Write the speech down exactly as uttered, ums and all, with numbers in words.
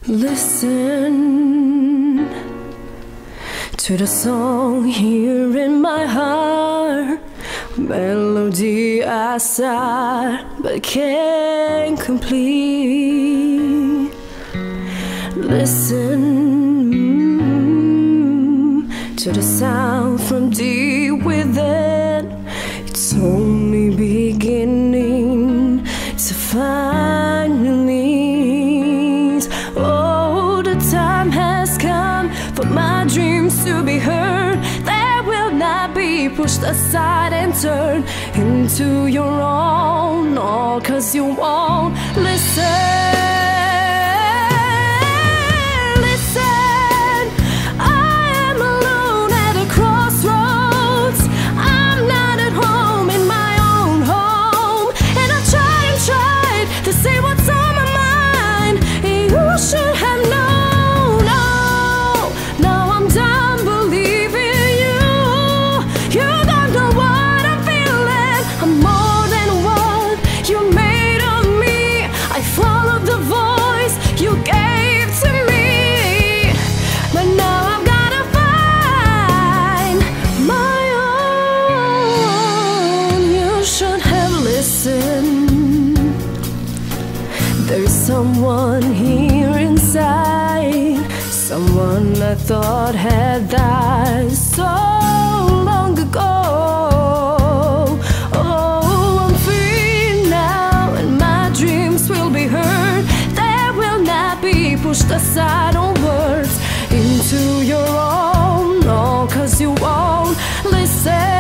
Listen to the song here in my heart, melody I sigh but can't complete. Listen to the sound from deep within. It's only beginning to find your needs. Oh, the time has come for my dreams to be heard. They will not be pushed aside and turned into your own, all 'cause you won't listen. There's someone here inside, someone I thought had died so long ago. Oh, I'm free now and my dreams will be heard. They will not be pushed aside on words into your own, all 'cause you won't listen.